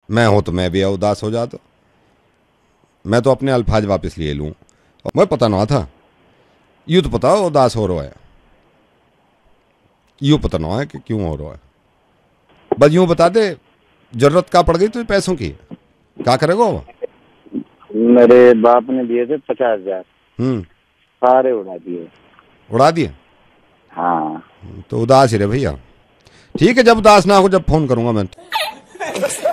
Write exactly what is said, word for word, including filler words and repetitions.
मैं हूं तो मैं भी उदास हो जाता। मैं तो अपने अल्फाज वापस लिए लूँ। मैं पता ना था, यूँ तो पता हो उदास हो रहा है, यूँ पता ना है कि क्यों हो रहा है। बस यूँ बता दे, जरूरत क्या पड़ गई तुझे पैसों की, क्या करेगा वो? मेरे बाप ने दिए थे पचास हजार, हम्म। सारे उड़ा दिए। उड़ा दिए? हाँ। तो उदास ही रहे भैया। ठीक है, जब उदास ना हो जब फोन करूंगा मैं।